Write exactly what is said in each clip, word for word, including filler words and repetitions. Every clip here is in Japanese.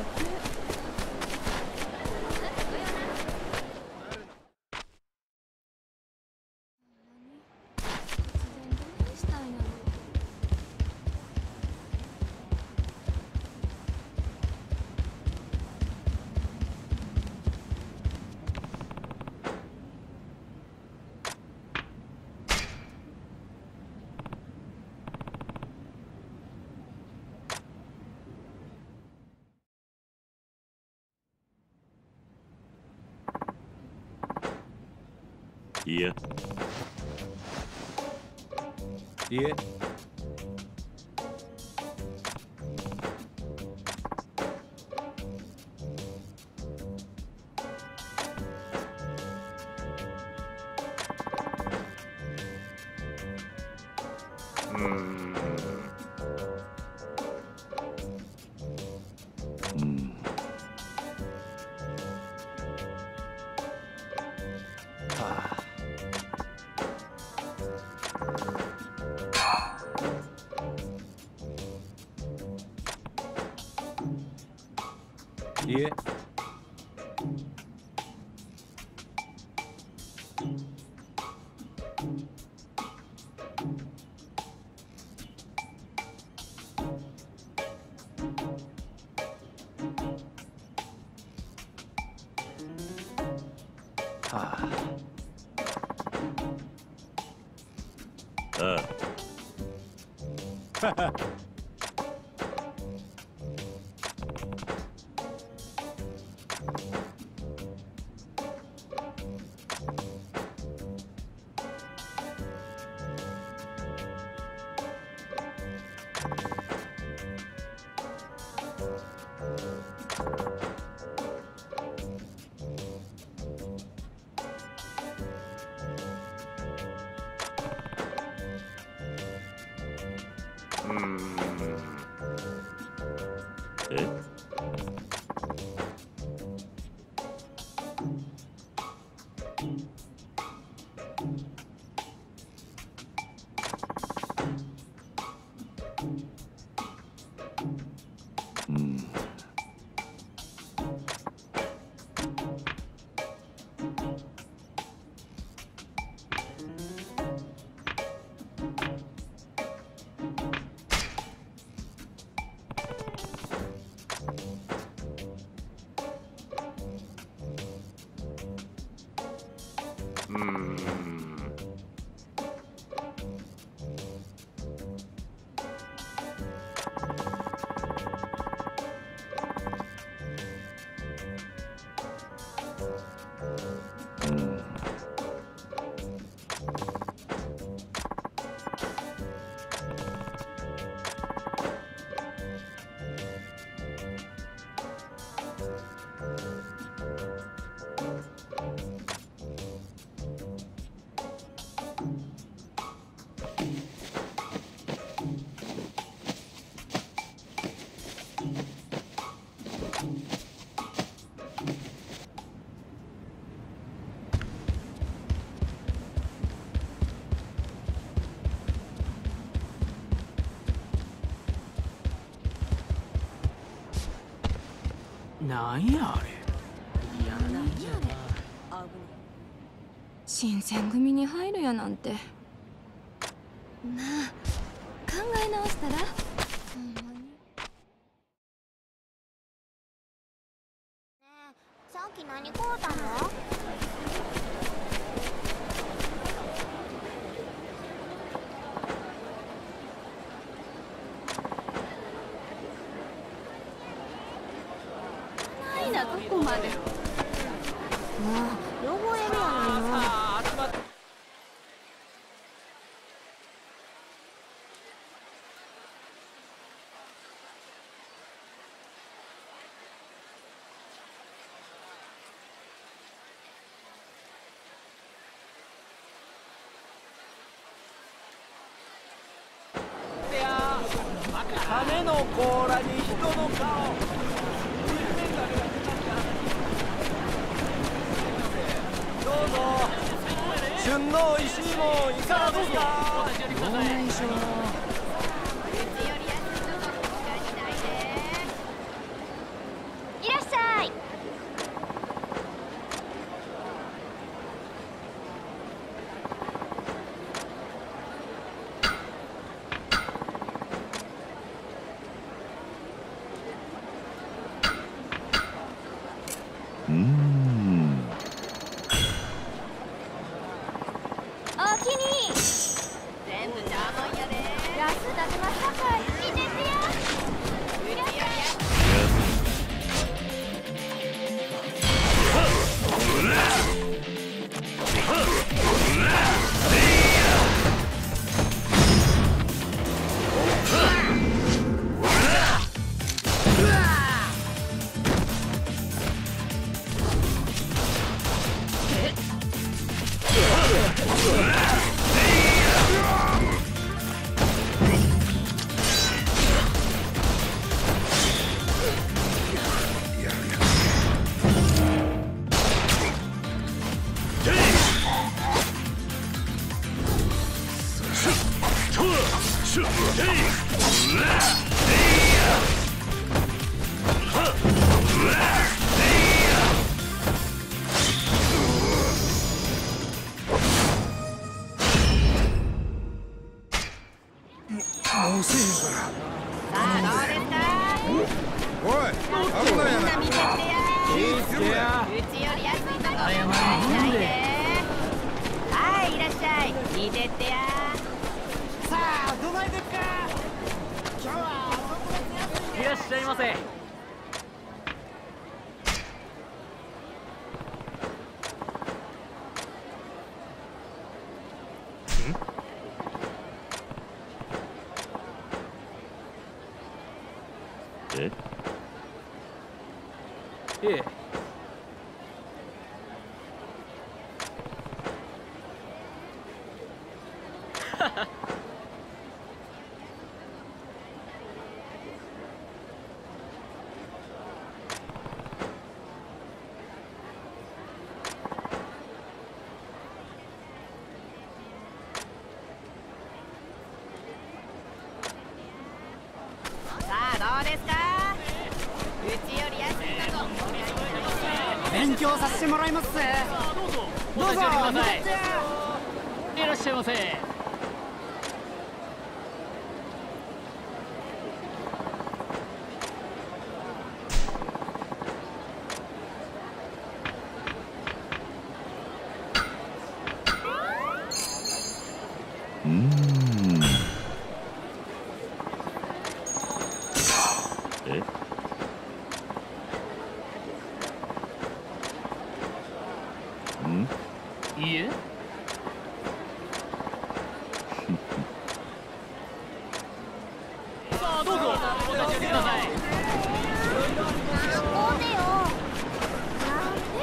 いや。 いえ。 うーん。うん。はあ。 いえ。はあ。 ああ。うーん。え？うん。うーん。うん。 なんやあれ。 新選組に入るやなんて。なあ、考え直したら。ほんまに。ねえ、さっき何買うたの？ ないな、どこまで。 もう汚れるやないの。 羽の甲羅に人の顔。どうぞ。旬の美味しいもんいかがですか。ご内緒。 見てってや気ぃつけや。 うちより安いとこ謝らないで。はいいらっしゃい見てってや。 さあどないでっか。今日は特別安い。いらっしゃいませ。 え？ ええ。 さあどうですか。うちより安いとこ勉強させてもらいますぜ。どうぞ。どうぞ。見てってや。いらっしゃいませ。 うーん。え？ん？ いいえ。さあどうぞ。お立ち寄りください。 おねよなんで。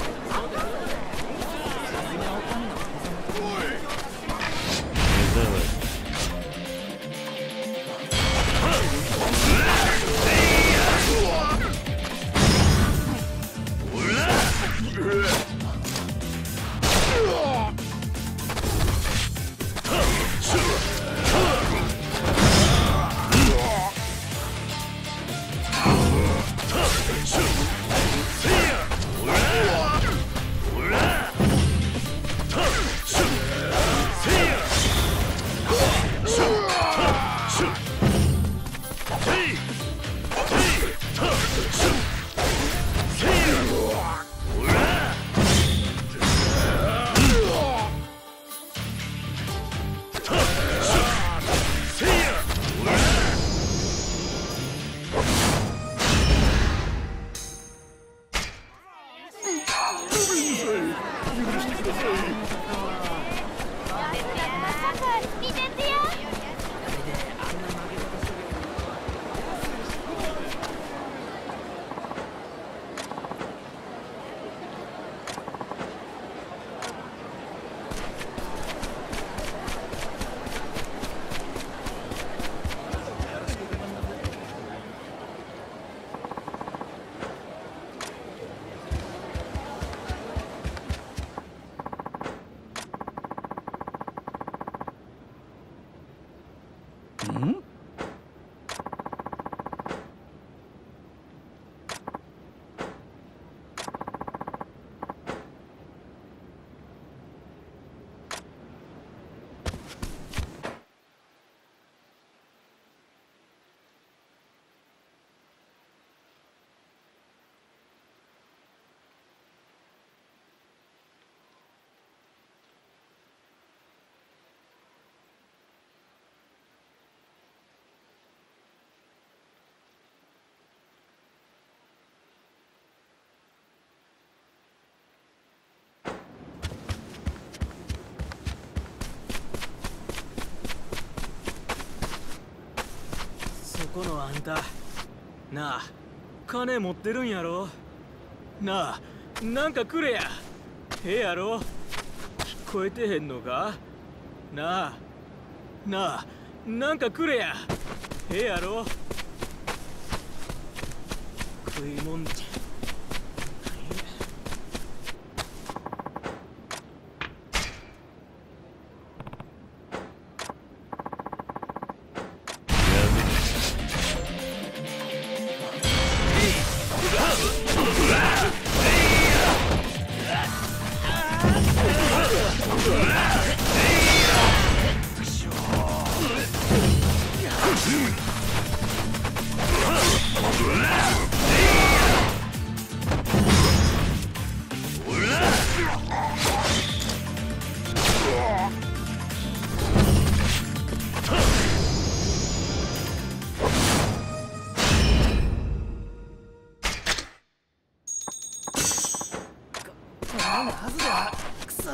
見てってや。 ん？そこのあんたなあ、金持ってるんやろ。なあ、なんかくれや。ええやろ。聞こえてへんのか。なあなあ、なんかくれや。ええやろ。食いもんじゃ。 うわっないはずだ。くそ。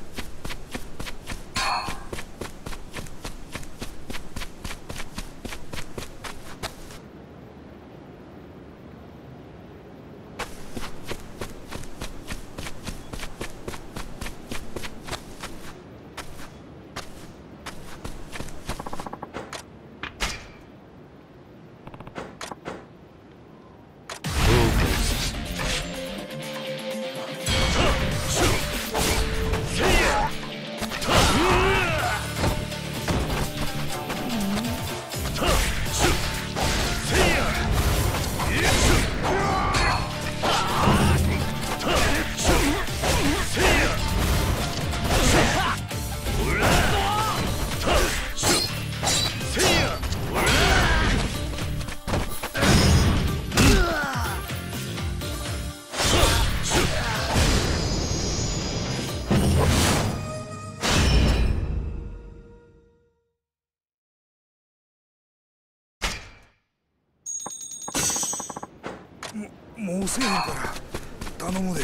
もうせえへんから頼むで。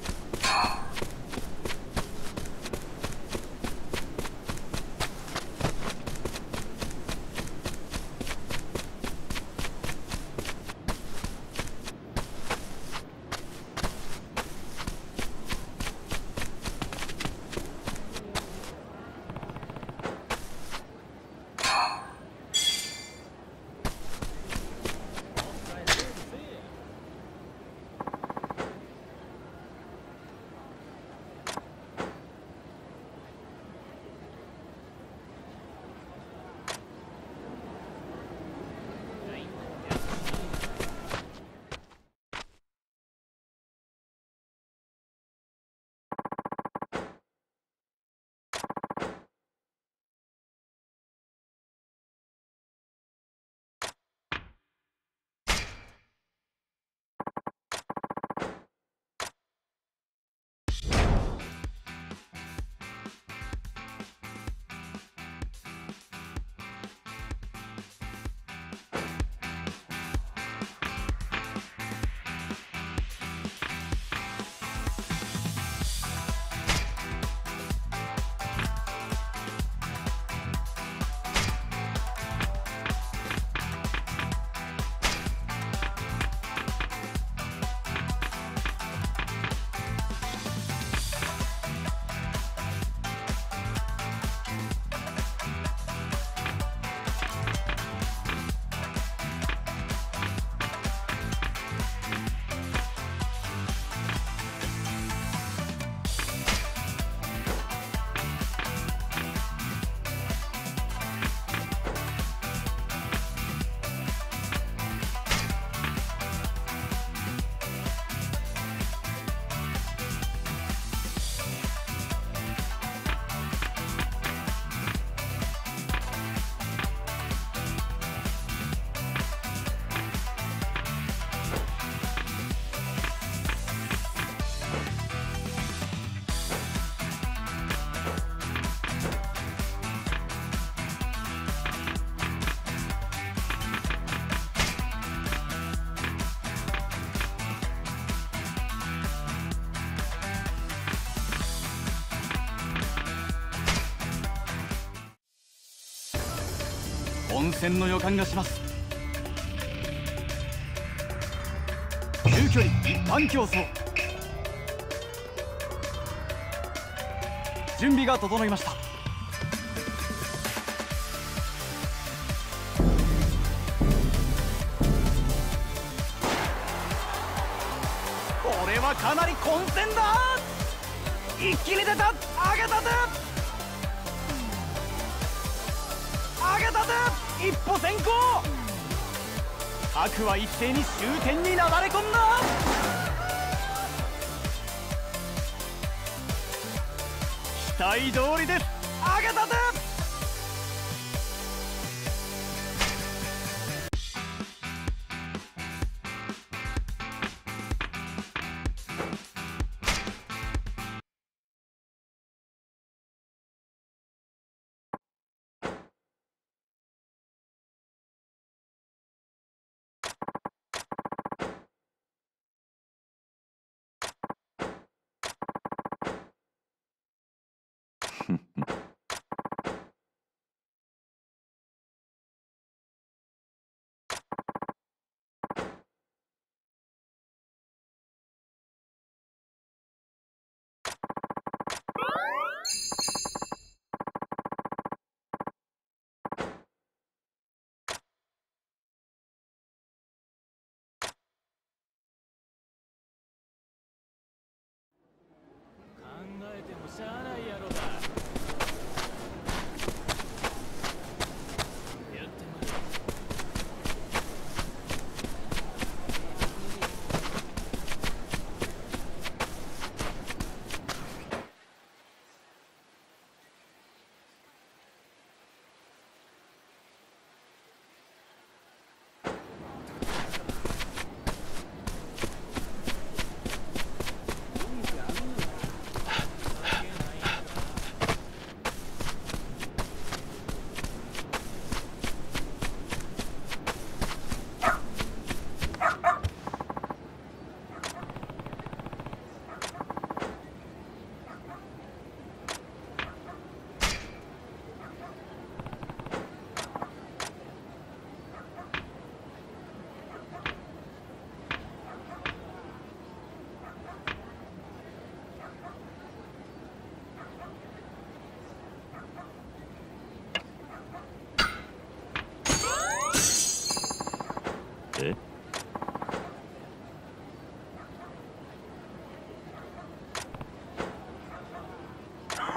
混戦の予感がします。中距離一般競争、準備が整いました。これはかなり混戦だ。一気に出た。上げたて上げたて一歩先行。各は一斉に終点になだれ込んだ。期待通りです。上げたて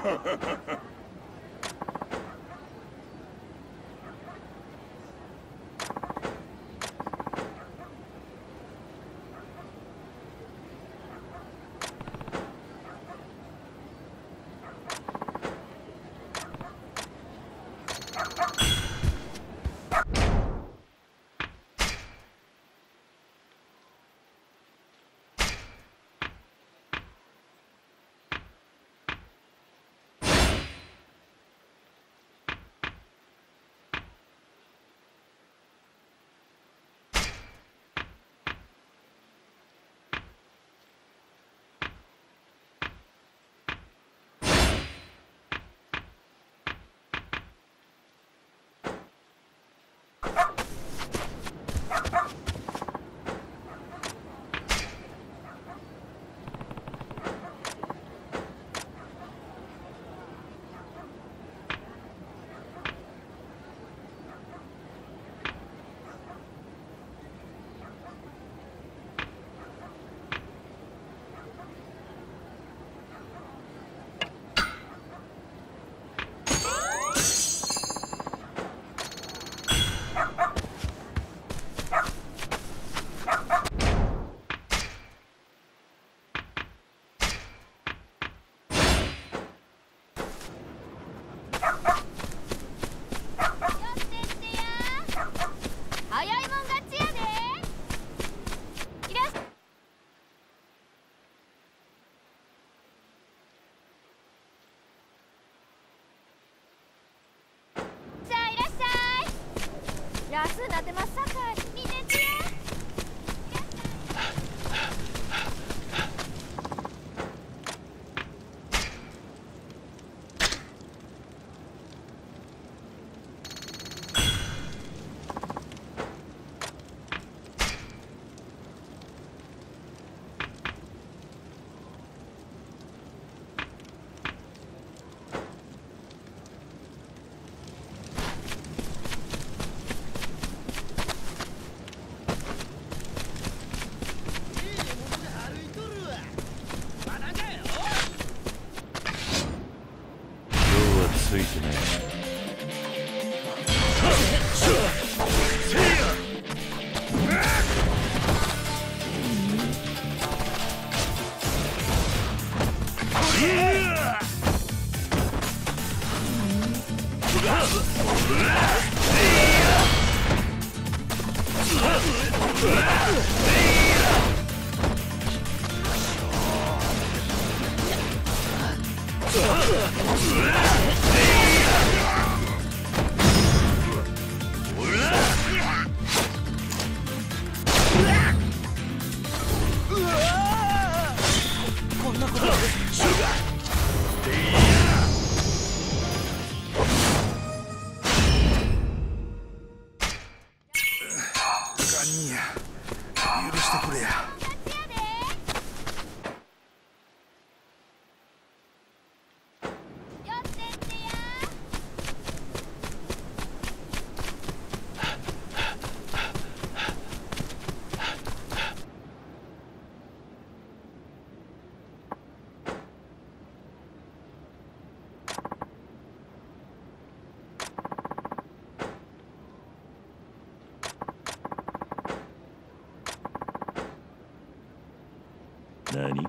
安うなってますさかい見ててや。 ついてない。何？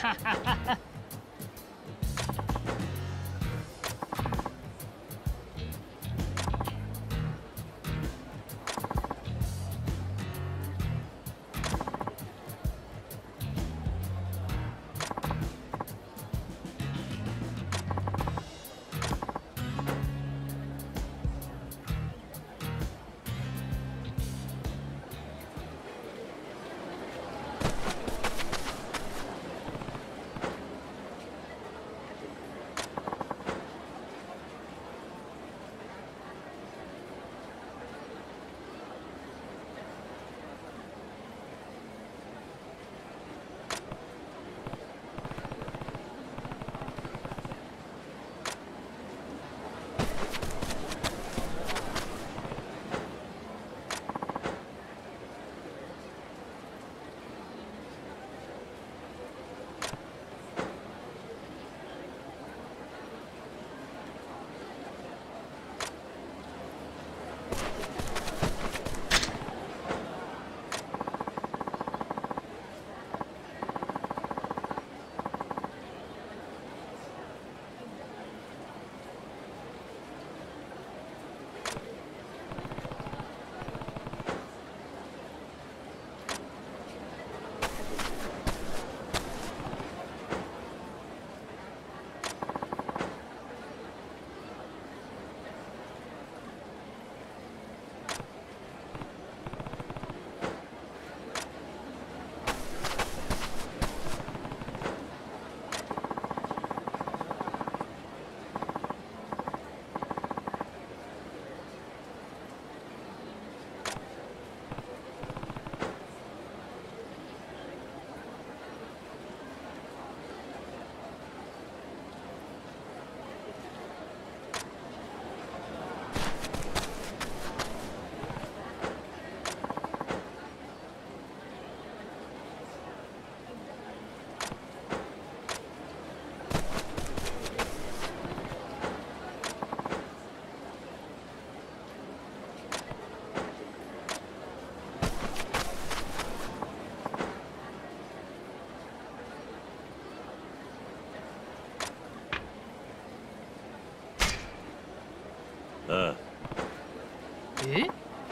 ああ。 え？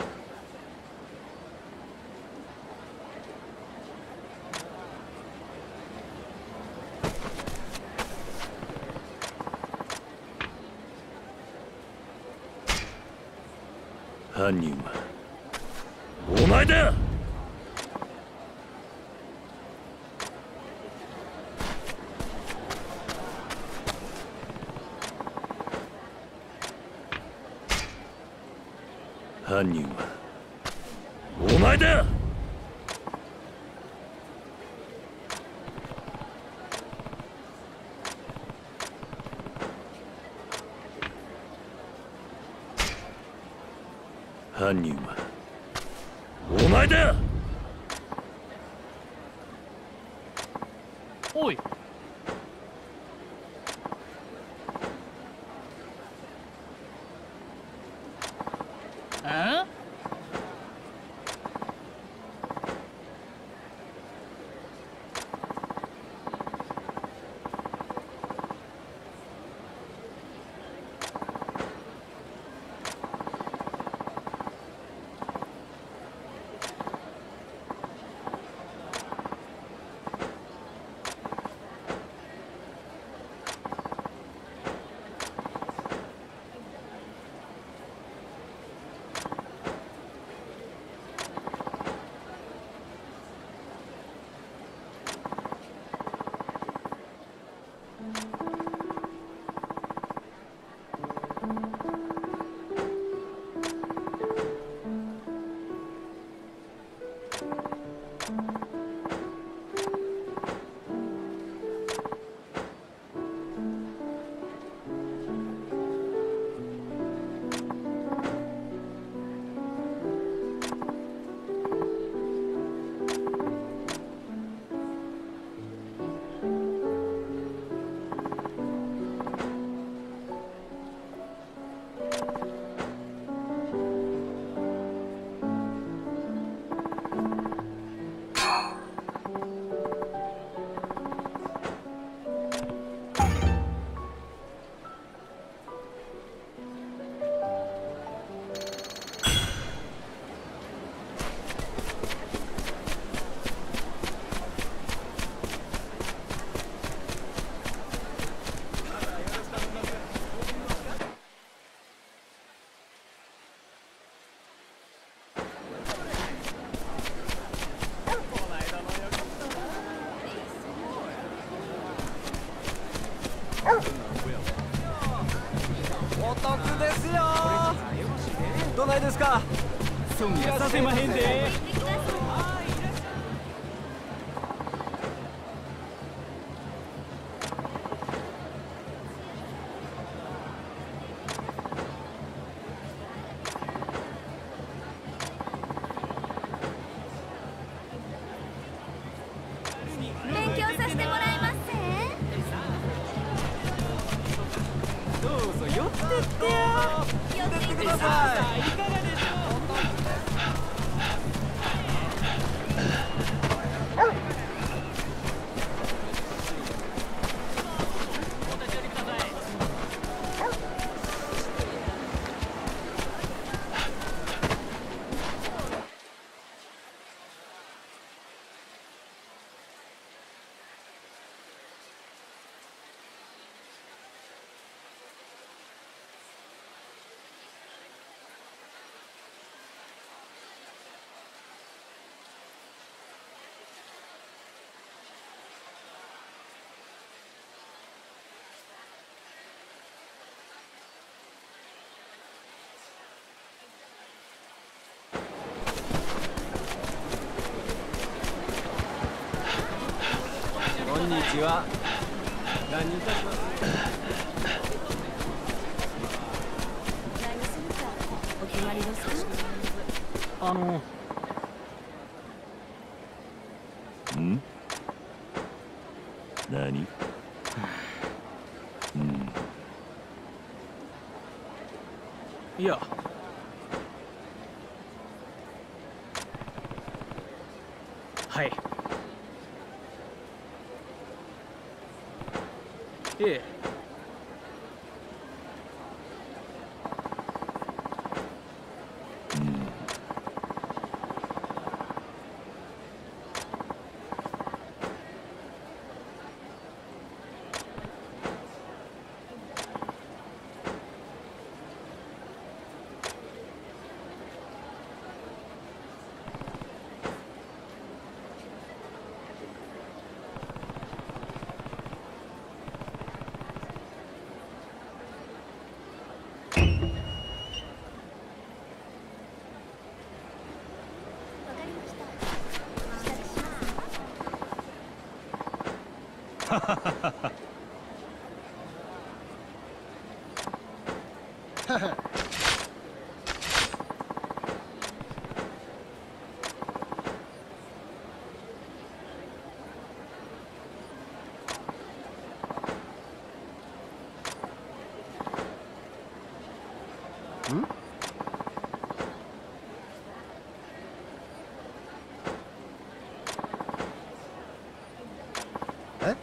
犯人はお前だ。犯人はお前だ。犯人はお前だ。 おい。あ？ か。損はさせまへんで。 勉強させてもらいますせ。 どうぞ寄ってってや。 寄っていってくださあいかがでしょう。こんにちは。何いたします。 何するかお決まりですか。 あのん何うんいやはいええわかりました。下地します。 え？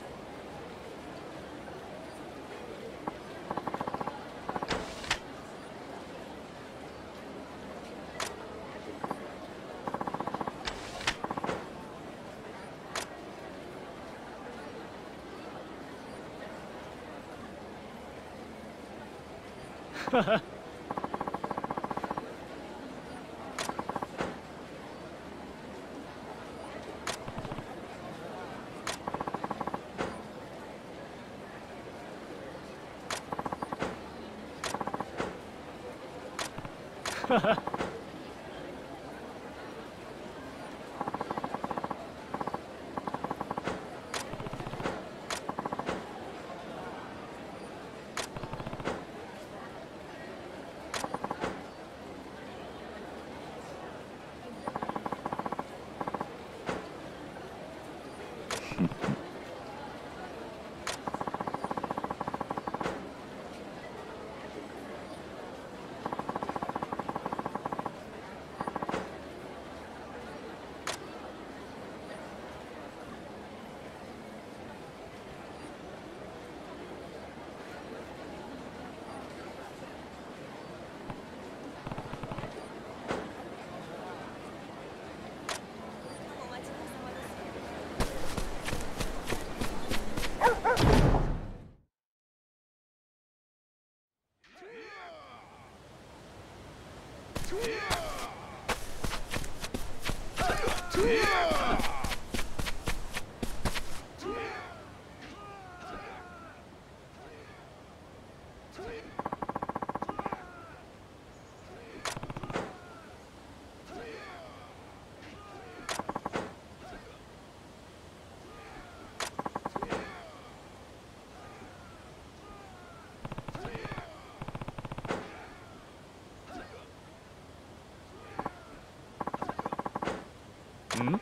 ん？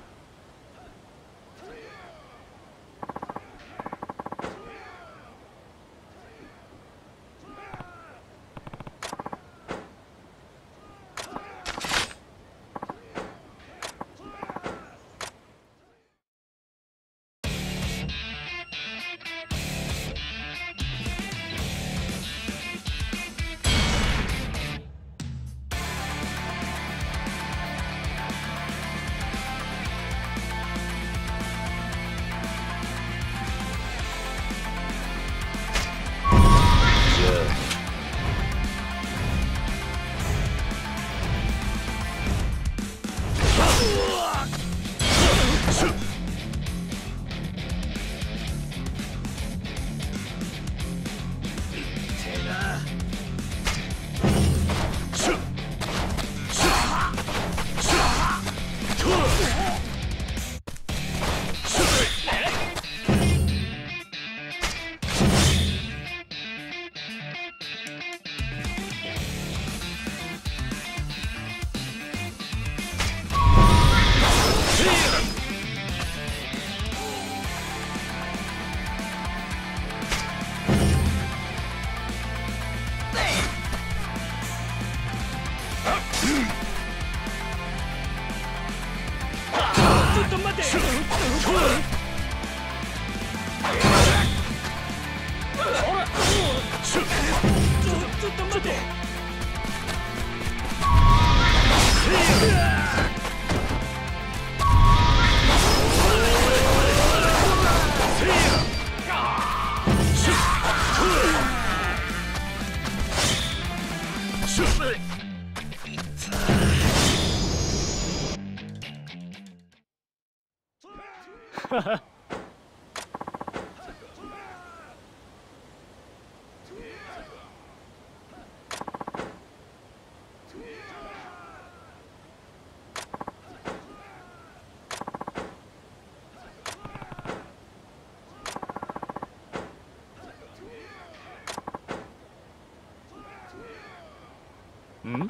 ん？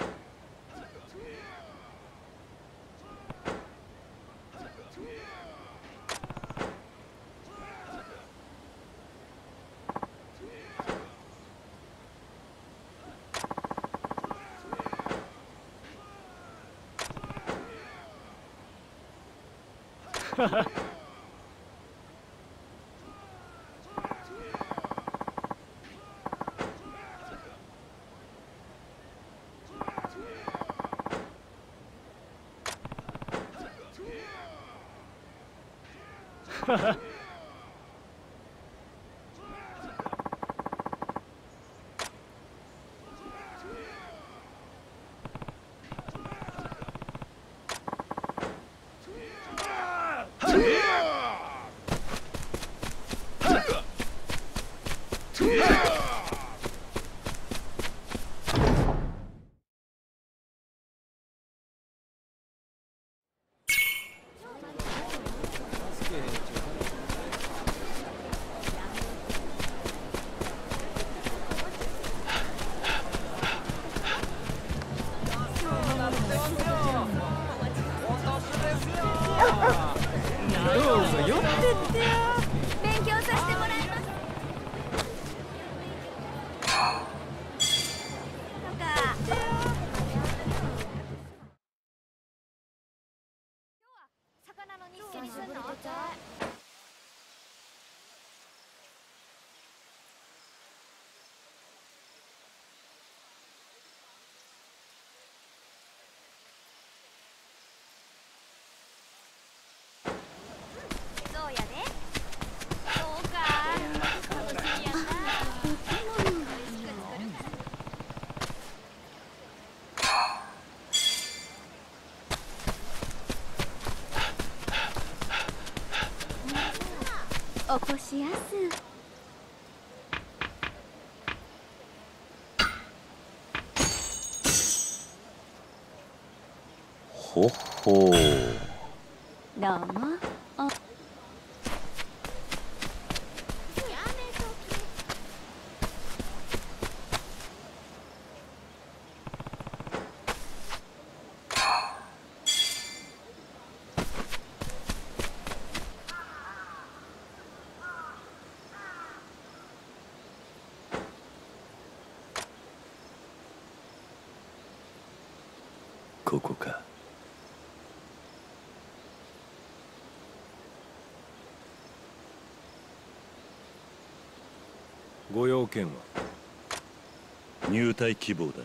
はははは起こしやす。 ほほう。 どうも。 ここか。 ご用件は？ 入隊希望だ。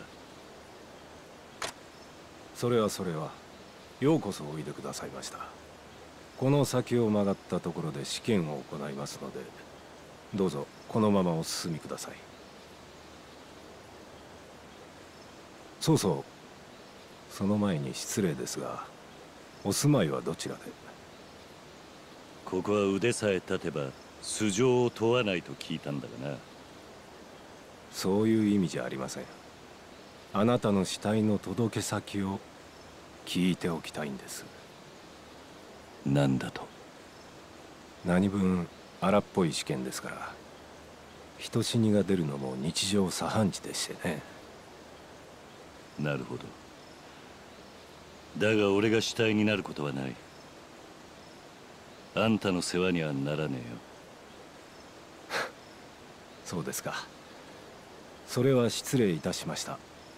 それはそれは。ようこそおいでくださいました。この先を曲がったところで試験を行いますので、どうぞこのままお進みください。そうそう、その前に失礼ですが、お住まいはどちらで？ ここは腕さえ立てば素性を問わないと聞いたんだがな。 そういう意味じゃありません。あなたの死体の届け先を聞いておきたいんです。 何だと？ 何分荒っぽい試験ですから、人死にが出るのも日常茶飯事でしてね。 なるほど。だが俺が死体になることはない。あんたの世話にはならねえよ。 そうですか。それは失礼いたしました。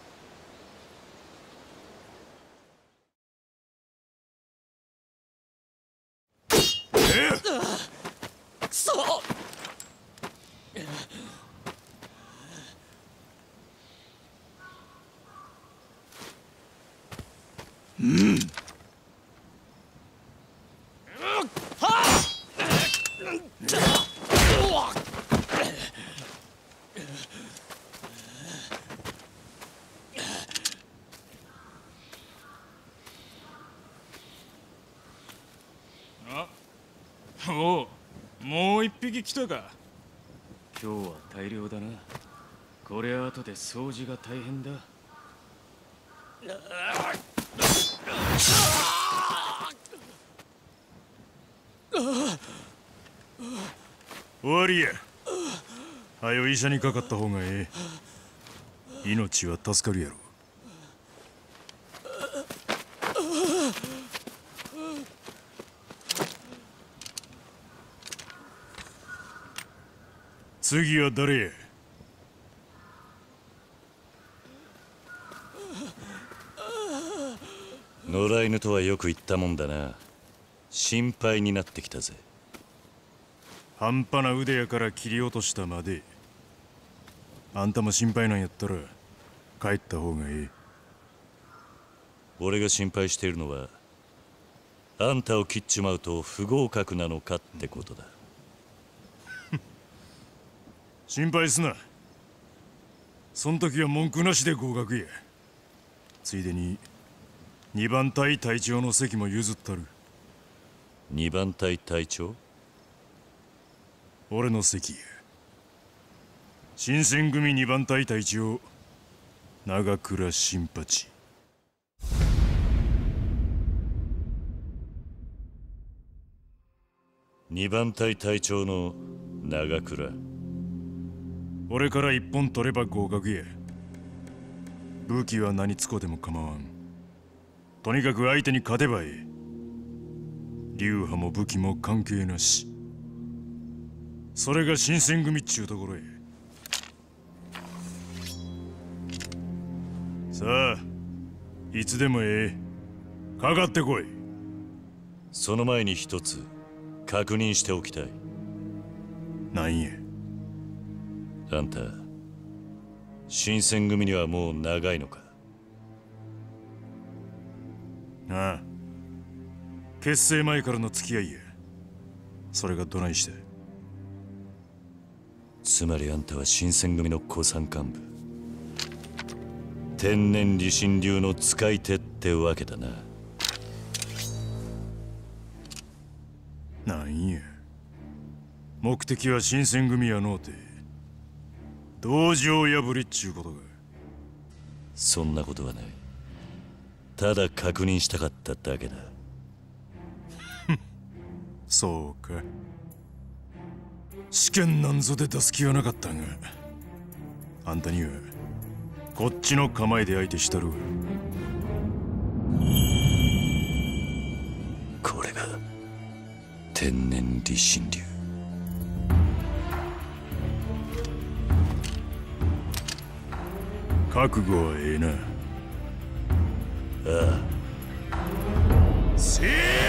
おう、もう一匹来たか。今日は大量だな。こりゃ後で掃除が大変だ。 終わりや。はよ医者にかかった方がええ。命は助かるやろ。次は誰や？ 野良犬とはよく言ったもんだな。心配になってきたぜ。 半端な腕やから切り落としたまで。あんたも心配なんやったら帰った方がええ。 俺が心配しているのは、あんたを切っちまうと不合格なのかってことだ。 心配すな。そん時は文句なしで合格や。ついでに二番隊隊長の席も譲ったる。 二番隊隊長？ 俺の席や。新選組二番隊隊長長倉新八。 二番隊隊長の長倉。 俺から一本取れば合格や。武器は何つこでも構わん。とにかく相手に勝てばええ。流派も武器も関係なし。それが新選組っちゅうところへ。さあ、いつでもええ。かかってこい。 その前に一つ確認しておきたい。 なんや。 あんた、新選組にはもう長いのか？ ああ、結成前からの付き合いや。それがどないした？ つまりあんたは新選組の古参幹部、天然理心流の使い手ってわけだな。 なんや、目的は新選組やのうて道場破りっちゅうことが。 そんなことはない。ただ確認したかっただけだ。 そうか。試験なんぞで出す気はなかったが、あんたにはこっちの構えで相手したるわ。 これが天然理心流。 覚悟はええな。 ああ。せー